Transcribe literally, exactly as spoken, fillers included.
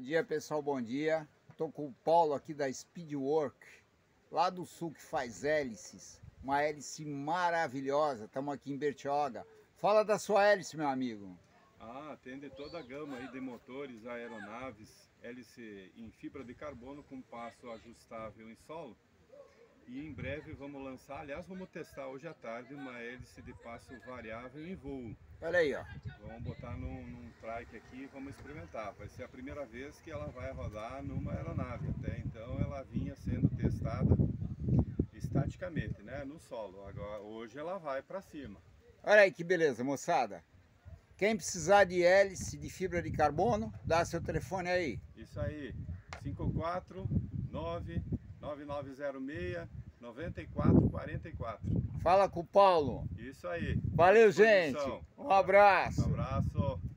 dia, pessoal, bom dia. Tô com o Paulo aqui da Speedwork, lá do sul, que faz hélices. Uma hélice maravilhosa, estamos aqui em Bertioga. Fala da sua hélice, meu amigo. Ah, atende toda a gama aí de motores, aeronaves, hélice em fibra de carbono com passo ajustável em solo. E em breve vamos lançar, aliás vamos testar hoje à tarde uma hélice de passo variável em voo. Olha aí, ó. Vamos botar num, num trike aqui e vamos experimentar. Vai ser a primeira vez que ela vai rodar numa aeronave. Até então ela vinha sendo testada estaticamente, né, no solo. Agora, hoje ela vai para cima. Olha aí que beleza, moçada. Quem precisar de hélice de fibra de carbono, dá seu telefone aí. Isso aí, cinco quatro nove nove nove zero seis nove quatro quatro quatro. Fala com o Paulo. Isso aí. Valeu, gente. Um abraço. Um abraço.